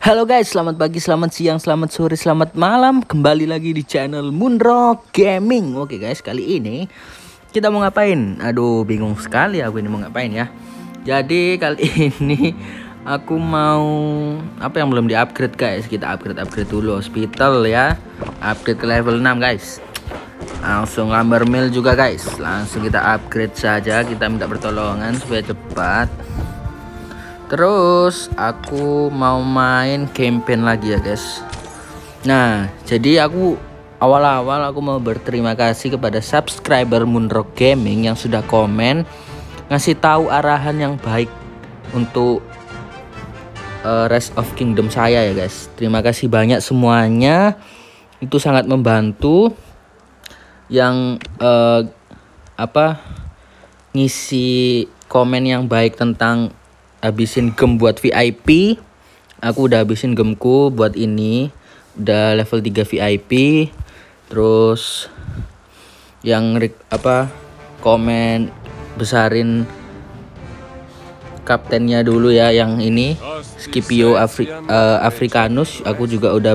Halo guys, selamat pagi, selamat siang, selamat sore, selamat malam. Kembali lagi di channel Moonrock Gaming. Oke guys, kali ini kita mau ngapain? Aduh, bingung sekali aku ini mau ngapain ya. Jadi kali ini aku mau apa yang belum di-upgrade guys. Kita upgrade dulu hospital ya. Upgrade ke level 6 guys. Langsung lumber mill juga guys. Langsung kita upgrade saja. Kita minta pertolongan supaya cepat. Terus aku mau main campaign lagi ya guys. Nah, jadi aku awal-awal aku mau berterima kasih kepada subscriber Moonrock Gaming yang sudah komen ngasih tahu arahan yang baik untuk Rise of Kingdom saya ya guys. Terima kasih banyak semuanya. Itu sangat membantu. Yang ngisi komen yang baik tentang habisin gem buat VIP. Aku udah habisin gemku buat ini. Udah level 3 VIP. Terus yang komen besarin kaptennya dulu ya, yang ini Scipio Africanus. Aku juga udah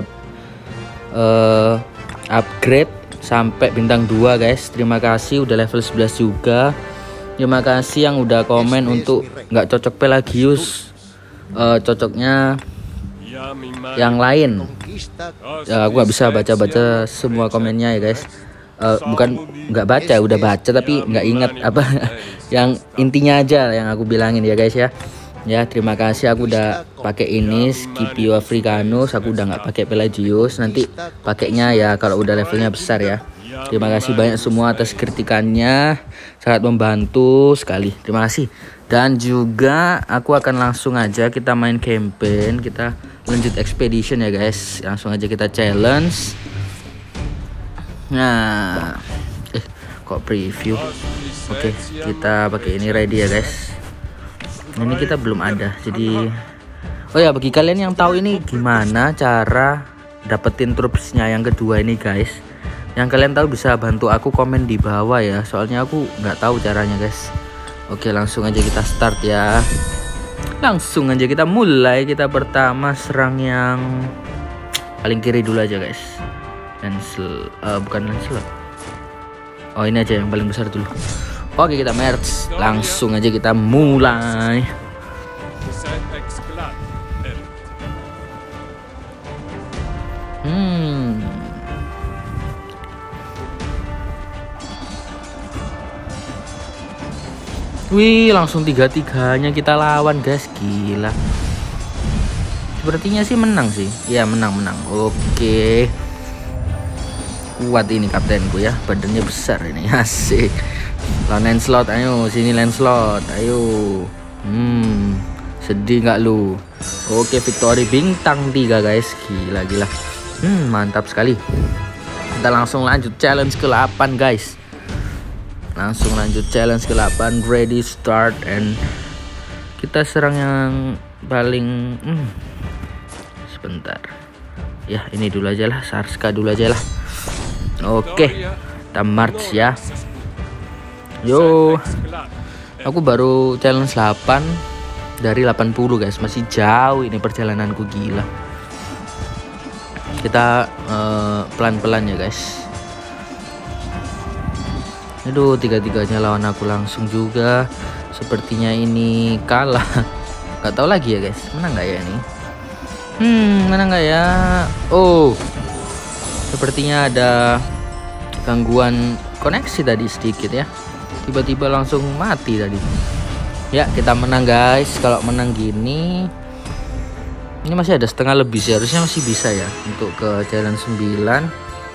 upgrade sampai bintang 2 guys. Terima kasih, udah level 11 juga. Terima kasih yang udah komen untuk nggak cocok Pelagius, cocoknya yang lain. Ya, aku nggak bisa baca semua komennya ya guys. Bukan nggak baca, udah baca tapi nggak ingat apa yang intinya aja yang aku bilangin ya guys ya. Ya, terima kasih, aku udah pakai ini Scipio Africanus. Aku udah nggak pakai Pelagius. Nanti pakainya ya kalau udah levelnya besar ya. Terima kasih banyak semua atas kritikannya, sangat membantu sekali. Terima kasih. Dan juga aku akan langsung aja kita main campaign, kita lanjut expedition ya guys. Langsung aja kita challenge. Nah, kok preview? Oke, kita pakai ini ready ya guys. Ini kita belum ada, jadi oh ya, bagi kalian yang tahu ini gimana cara dapetin troops-nya yang kedua ini guys, yang kalian tahu bisa bantu aku komen di bawah ya, soalnya aku nggak tahu caranya guys. Oke, langsung aja kita start ya. Langsung aja kita mulai. Kita pertama serang yang paling kiri dulu aja guys. Bukan Lancelot. Oh, ini aja yang paling besar dulu. Oke, kita merge. Langsung aja kita mulai. Wih, langsung tiga-tiganya kita lawan guys, gila. Sepertinya sih menang sih. Ya, menang. Oke. Kuat ini kaptenku ya, badannya besar ini, asik. Lawan Lancelot, ayo sini Lancelot, ayo. Sedih nggak lu? Oke, victory bintang 3 guys, gila. Mantap sekali. Kita langsung lanjut challenge ke-8 guys. Langsung lanjut challenge ke-8, ready, start, and kita serang yang paling sebentar ya, ini dulu aja lah, Sarska dulu aja lah. Oke, kita march ya. Yo, aku baru challenge 8 dari 80 guys, masih jauh ini perjalananku, gila. Kita pelan-pelan ya guys. Aduh, tiga-tiganya lawan aku langsung juga. Sepertinya ini kalah. Gak tahu lagi ya guys, menang nggak ya ini? Menang nggak ya? Oh, sepertinya ada gangguan koneksi tadi sedikit ya. Tiba-tiba langsung mati tadi. Ya, kita menang guys. Kalau menang gini, ini masih ada setengah lebih sih, harusnya masih bisa ya untuk ke challenge 9.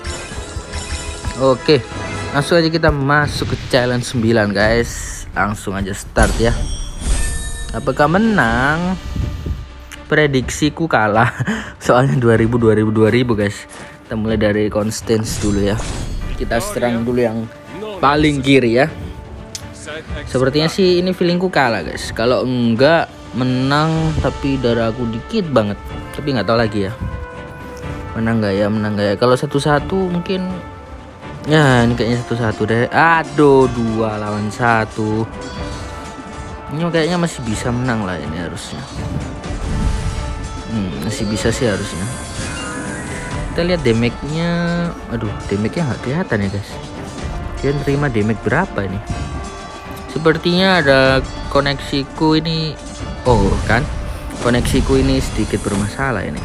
Oke, langsung aja kita masuk ke challenge 9 guys. Langsung aja start ya. Apakah menang? Prediksiku kalah. Soalnya 2000 guys. Kita mulai dari Constance dulu ya. Kita serang dulu yang paling kiri ya. Sepertinya sih ini feelingku kalah guys. Kalau enggak menang, tapi darahku dikit banget. Tapi nggak tahu lagi ya. Menang nggak ya? Kalau 1-1 mungkin. Ya, ini kayaknya 1-1 deh. Aduh, 2 lawan 1. Ini kayaknya masih bisa menang lah ini harusnya. Masih bisa sih harusnya. Kita lihat damage-nya. Aduh, damage-nya nggak kelihatan ya guys. Dia terima damage berapa ini? Sepertinya ada koneksiku ini. Oh kan, koneksiku ini sedikit bermasalah ini.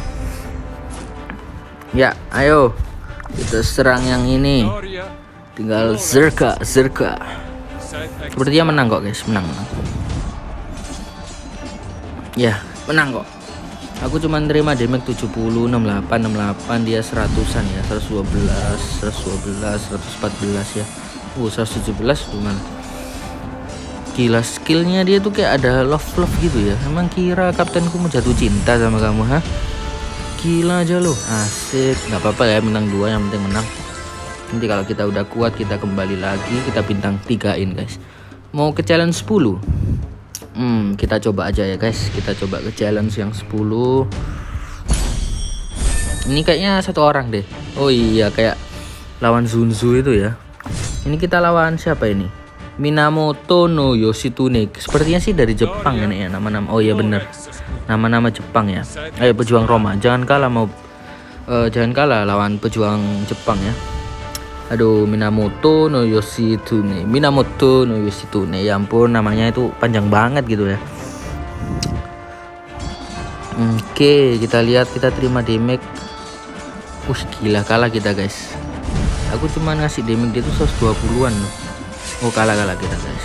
Ya, ayo kita serang yang ini. Tinggal Zerka. Sepertinya menang kok guys, menang. Ya, menang kok. Aku cuma nerima damage 70, 68, dia 100-an ya, 114 ya. 117 gimana? Gila, skillnya dia tuh kayak ada love gitu ya. Emang kira kaptenku mau jatuh cinta sama kamu, ha? Gila aja lo, asik. Nggak apa-apa ya, menang 2, yang penting menang. Nanti kalau kita udah kuat, kita kembali lagi, kita bintang 3-in guys. Mau ke challenge 10? Kita coba aja ya guys. Kita coba ke challenge yang 10. Ini kayaknya satu orang deh. Oh iya, kayak lawan Zunzu itu ya. Ini kita lawan siapa ini? Minamoto no Yoshitsune. Sepertinya sih dari Jepang ini ya nama-nama. Oh iya bener, nama-nama Jepang ya. Ayo pejuang Roma, jangan kalah lawan pejuang Jepang ya. Aduh, Minamoto no Yoshitsune. Ya ampun, namanya itu panjang banget gitu ya. Oke, kita lihat, kita terima damage. Gila, kalah kita guys. Aku cuma ngasih damage dia tuh 120-an loh. Oh, kalah kita guys.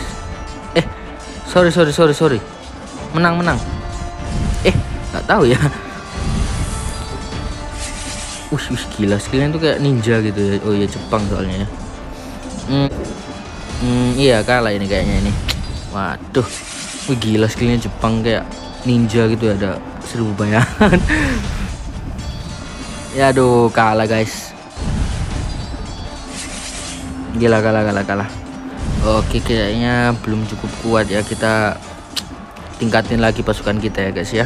Sorry. Menang. Nggak tahu ya. Gila, skillnya tuh kayak ninja gitu ya. Oh iya, Jepang soalnya ya. Iya, kalah ini kayaknya ini. Waduh, gila, skillnya Jepang kayak ninja gitu ya, ada 1000 bayangan. Ya aduh, kalah guys. Gila, kalah. Oke, kayaknya belum cukup kuat ya. Kita tingkatin lagi pasukan kita ya guys ya.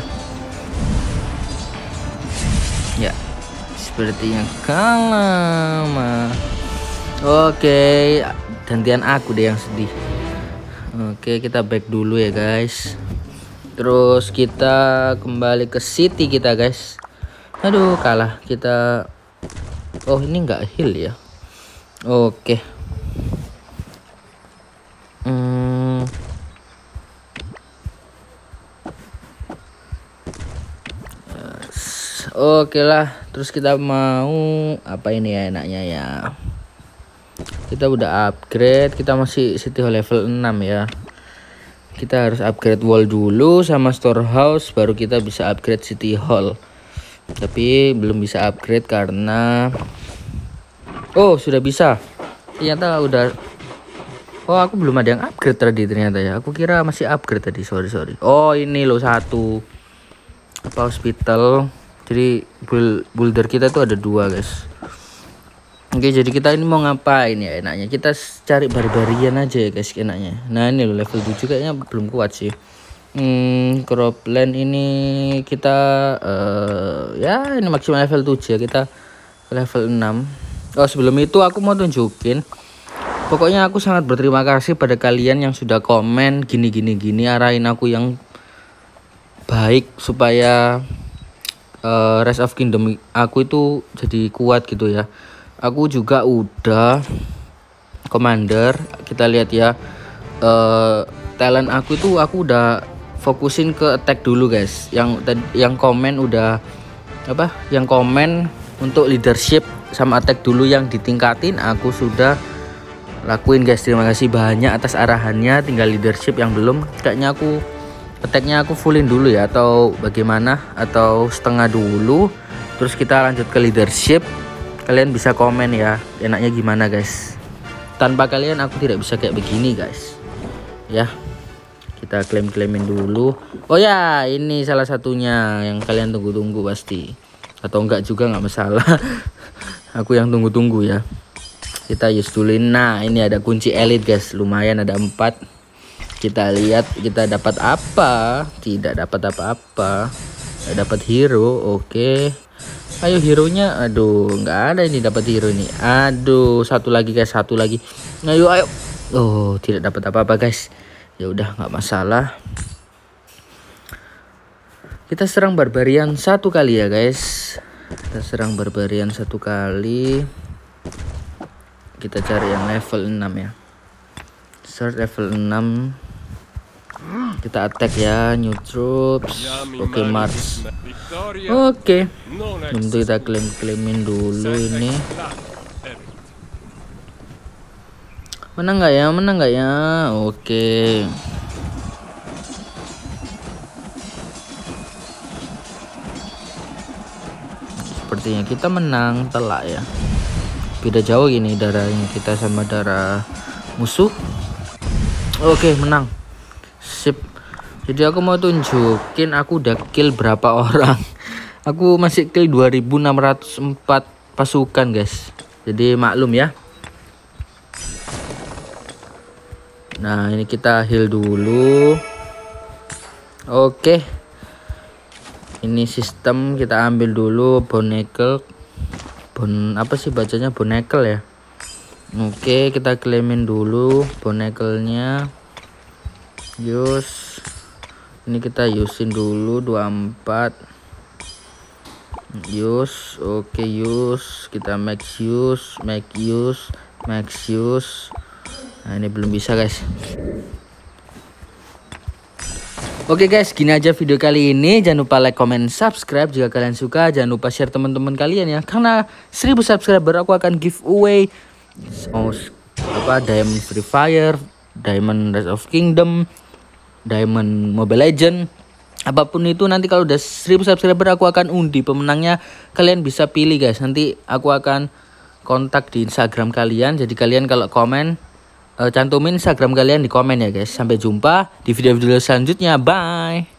Ya, sepertinya kalah. Oke, gantian aku deh yang sedih. Oke, kita back dulu ya guys. Terus kita kembali ke city kita guys. Aduh, kalah kita. Oh, ini nggak heal ya. Oke. Oke lah, terus kita mau apa ini ya enaknya ya. Kita udah upgrade, kita masih City Hall level 6 ya. Kita harus upgrade wall dulu sama storehouse, baru kita bisa upgrade City Hall. Tapi belum bisa upgrade karena sudah bisa. Ternyata udah. Oh, aku belum ada yang upgrade tadi ternyata ya. Aku kira masih upgrade tadi, sorry. Oh, ini loh satu. Apa hospital. Jadi builder kita tuh ada 2 guys. Oke, jadi kita ini mau ngapain ya enaknya? Kita cari barbarian aja ya guys enaknya. Nah, ini loh level 7 kayaknya belum kuat sih. Cropland ini kita ya ini maksimal level 7 ya, kita level 6. Oh, sebelum itu aku mau tunjukin. Pokoknya aku sangat berterima kasih pada kalian yang sudah komen gini arahin aku yang baik supaya Rise of Kingdom aku itu jadi kuat gitu ya. Aku juga udah commander. Kita lihat ya, talent aku itu aku udah fokusin ke attack dulu guys. Yang komen udah apa? Yang komen untuk leadership sama attack dulu yang ditingkatin aku sudah lakuin guys. Terima kasih banyak atas arahannya. Tinggal leadership yang belum. Kayaknya aku attacknya aku fullin dulu ya, atau bagaimana, atau setengah dulu terus kita lanjut ke leadership. Kalian bisa komen ya enaknya gimana guys. Tanpa kalian aku tidak bisa kayak begini guys ya. Kita klaim-klaimin dulu. Oh ya, ini salah satunya yang kalian tunggu-tunggu pasti, atau enggak juga nggak masalah. Aku yang tunggu-tunggu ya. Kita use dulu. Nah, ini ada kunci elite guys, lumayan ada 4. Kita lihat kita dapat apa. Tidak dapat apa-apa. Dapat hero. Oke. Ayo hero-nya. Aduh, nggak ada ini dapat hero ini. Aduh, satu lagi guys, satu lagi. Ayo. Oh, tidak dapat apa-apa guys. Ya udah, nggak masalah. Kita serang barbarian 1 kali ya guys. Kita serang barbarian 1 kali. Kita cari yang level 6 ya. Start level 6. Kita attack ya, new troops. Oke, march. Oke. Untuk kita claimin dulu ini. Menang nggak ya? Menang nggak ya? Oke. Sepertinya kita menang telak ya. Beda jauh gini darahnya kita sama darah musuh. Oke, menang. Sip. Jadi aku mau tunjukin aku udah kill berapa orang. Aku masih kill 2604 pasukan guys. Jadi maklum ya. Nah, ini kita heal dulu. Oke. Ini sistem kita ambil dulu bonekel. Apa sih bacanya, bonekel ya. Oke, kita claimin dulu bonekelnya. Use. Ini kita usein dulu 24. Use. Oke, use. Kita max use. Nah, ini belum bisa guys. Oke guys, gini aja video kali ini. Jangan lupa like, comment, subscribe jika kalian suka. Jangan lupa share teman-teman kalian ya. Karena 1000 subscriber aku akan giveaway Diamond Free Fire, Diamond Rise of Kingdom, Diamond Mobile Legend. Apapun itu nanti kalau udah 1000 subscriber aku akan undi pemenangnya. Kalian bisa pilih guys. Nanti aku akan kontak di Instagram kalian. Jadi kalian kalau komen, cantumin Instagram kalian di komen ya guys. Sampai jumpa di video-video selanjutnya. Bye.